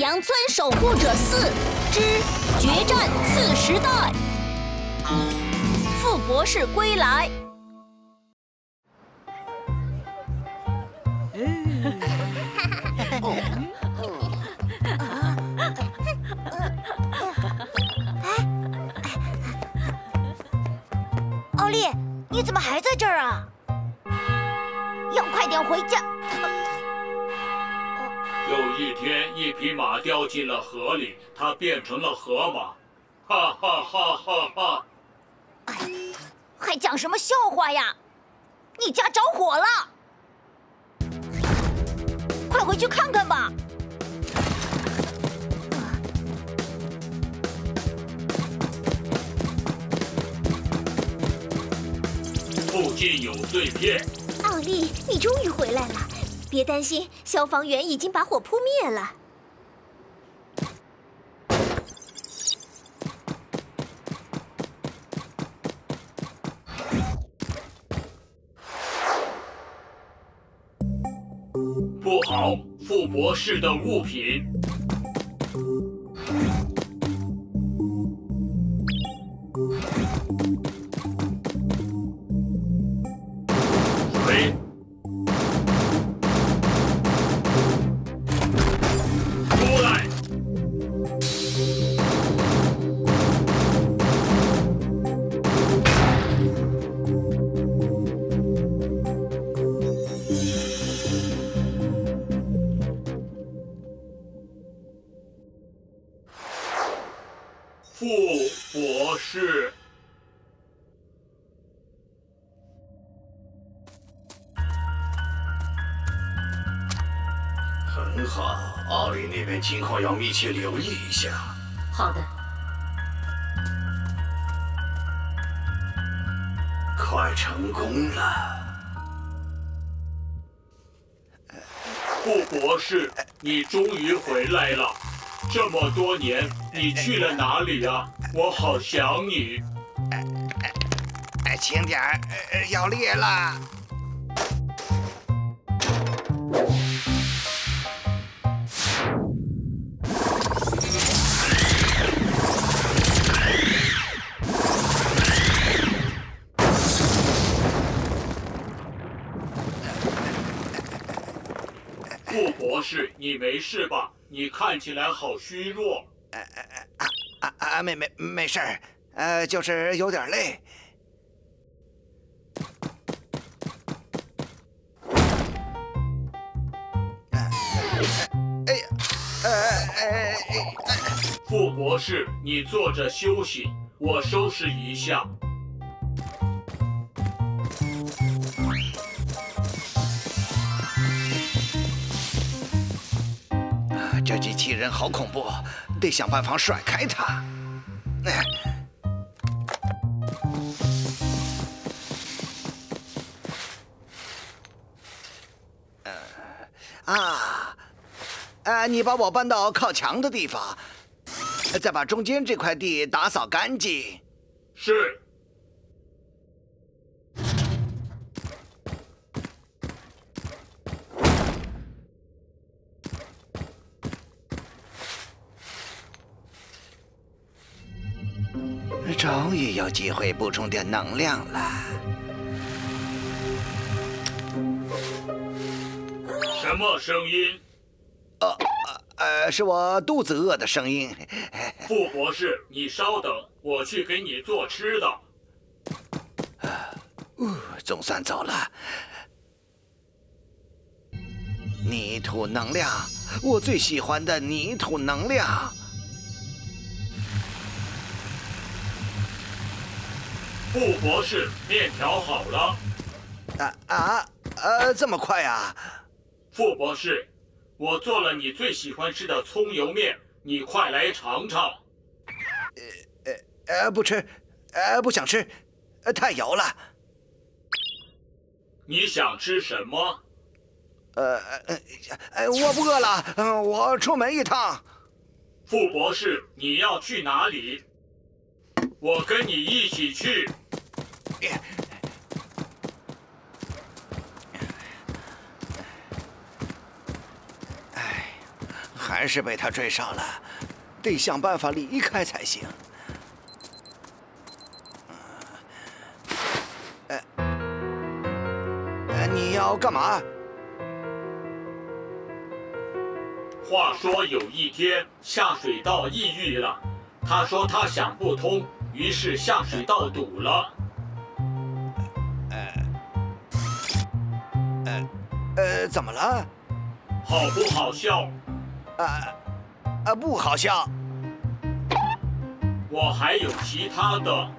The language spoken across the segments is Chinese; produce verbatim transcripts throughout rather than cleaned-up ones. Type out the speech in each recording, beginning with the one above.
乡村守护者四之决战次时代，傅博士归来。 奥利，你怎么还在这儿啊？要快点回家。 有一天，一匹马掉进了河里，它变成了河马，哈哈哈哈哈！ 哎，还讲什么笑话呀？你家着火了，快回去看看吧。 附近有碎片。 奥利，你终于回来了。 别担心，消防员已经把火扑灭了。 不好，傅博士的物品。水。 傅博士， 很好，奥利那边情况要密切留意一下。 好的。 快成功了， 傅博士，你终于回来了。 这么多年，你去了哪里呀？我好想你。 哎，轻点儿，要裂了。 傅博士，你没事吧？ 你看起来好虚弱。 呃啊啊啊！没没没事儿，呃，就是有点累。哎呀，呃呃， 傅博士，你坐着休息，我收拾一下。 这机器人好恐怖，得想办法甩开它。哎，呃，啊，呃，你把我搬到靠墙的地方，再把中间这块地打扫干净。 是。 终于有机会补充点能量了。 什么声音？ 呃呃，是我肚子饿的声音。 傅博士，你稍等，我去给你做吃的。 呃，总算走了。泥土能量，我最喜欢的泥土能量。 傅博士，面条好了。 啊啊呃，这么快啊！ 傅博士，我做了你最喜欢吃的葱油面，你快来尝尝。 呃呃呃，不吃，呃，不想吃，呃，太油了。 你想吃什么？ 呃呃呃，我不饿了，嗯，我出门一趟。 傅博士，你要去哪里？我跟你一起去。 还然是被他追上了，得想办法离开才行。呃，呃，你要干嘛？ 话说有一天，下水道抑郁了，他说他想不通，于是下水道堵了。 呃，呃，怎么了？ 好不好笑？ 啊，啊，不好笑。 我还有其他的。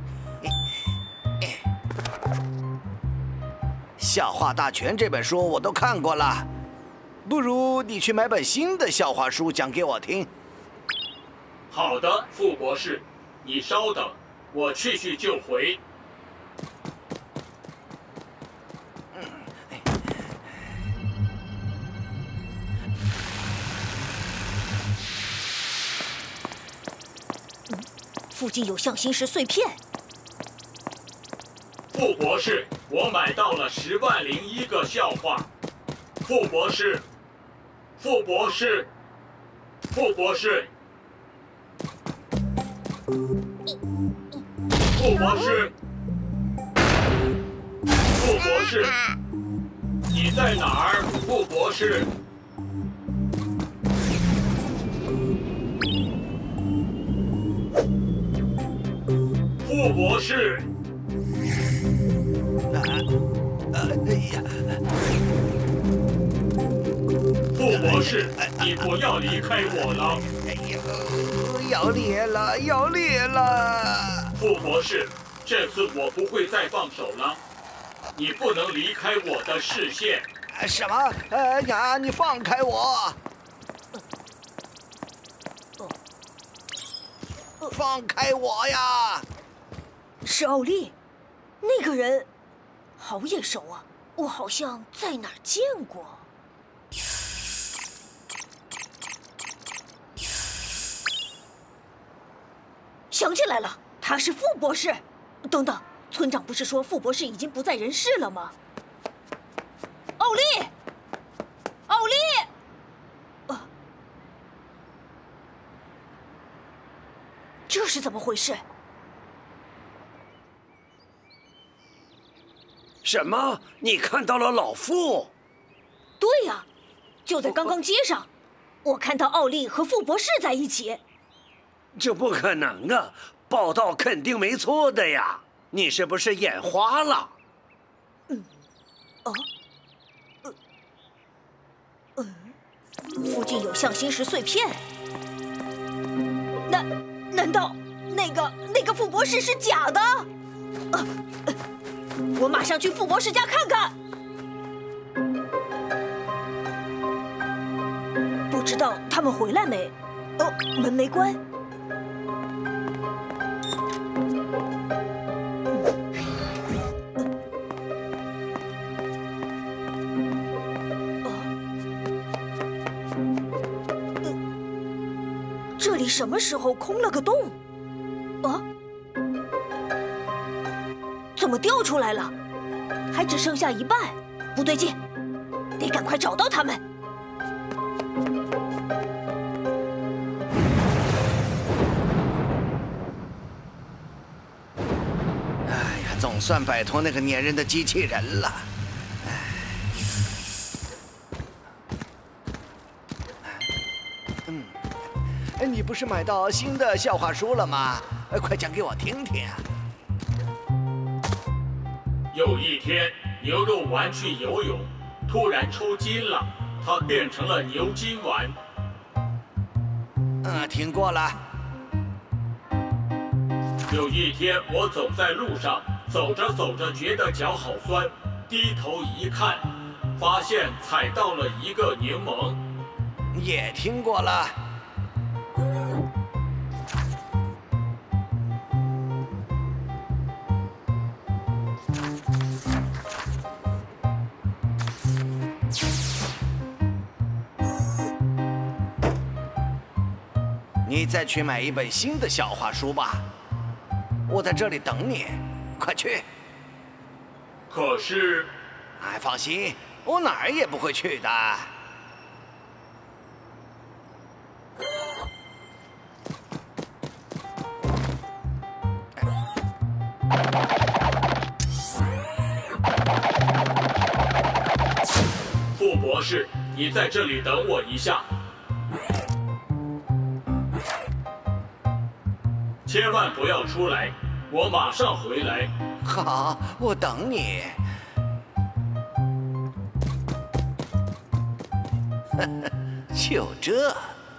笑话大全这本书我都看过了，不如你去买本新的笑话书讲给我听。 好的，傅博士，你稍等，我去去就回。 附近有象形石碎片。 傅博士，我买到了十万零一个笑话。傅博士，傅博士，傅博士，傅博士，傅博士，你在哪儿？傅博士。傅博士， 啊，呃，哎呀， 傅博士，你不要离开我了！ 哎呦，要裂了，要裂了！ 傅博士，这次我不会再放手了，你不能离开我的视线。 什么？哎呀，你放开我！放开我呀！ 是奥利，那个人好眼熟啊，我好像在哪儿见过。想起来了，他是傅博士。等等，村长不是说傅博士已经不在人世了吗？奥利，奥利，啊，这是怎么回事？ 什么？你看到了老傅？ 对呀，就在刚刚街上，我看到奥利和傅博士在一起。 这不可能啊！报道肯定没错的呀！你是不是眼花了？ 嗯，哦，呃，嗯，附近有象形石碎片。难难道那个那个傅博士是假的？啊！我马上去傅博士家看看。不知道他们回来没？哦，门没关。这里什么时候空了个洞？啊？怎么掉出来了？还只剩下一半，不对劲，得赶快找到他们。 哎呀，总算摆脱那个粘人的机器人了。嗯，你不是买到新的笑话书了吗？快讲给我听听。 有一天，牛肉丸去游泳，突然抽筋了，它变成了牛筋丸。 嗯，听过了。 有一天，我走在路上，走着走着觉得脚好酸，低头一看，发现踩到了一个柠檬。 也听过了。你再去买一本新的笑话书吧，我在这里等你，快去。 可是， 哎，放心，我哪儿也不会去的。 博士，你在这里等我一下，千万不要出来，我马上回来。 好，我等你。就这。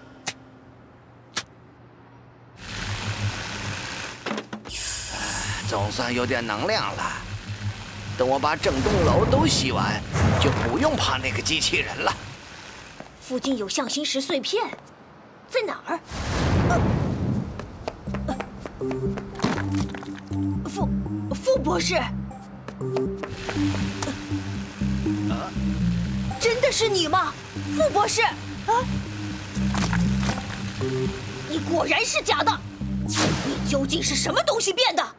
总算有点能量了。等我把整栋楼都洗完，就不用怕那个机器人了。 附近有象形石碎片，在哪儿？呃呃、傅傅博士，呃、真的是你吗？傅博士，啊！你果然是假的！你究竟是什么东西变的？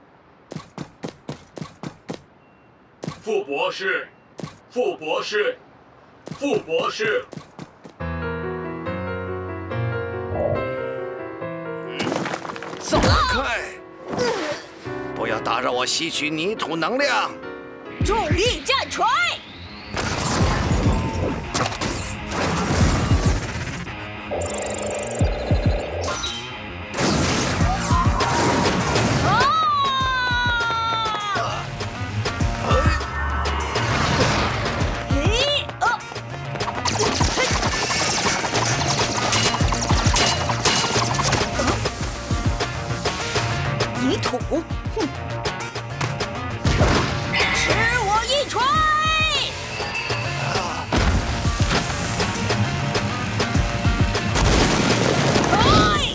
傅博士，傅博士，傅博士。 走开！不要打扰我吸取泥土能量。 重力战锤！泥土，哼！吃我一锤！哎！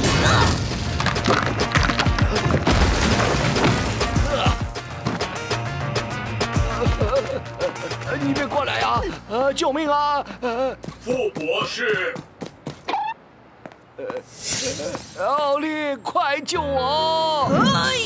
你别过来呀！呃，救命啊！呃， 傅博士。 奥利，快救我！ 哎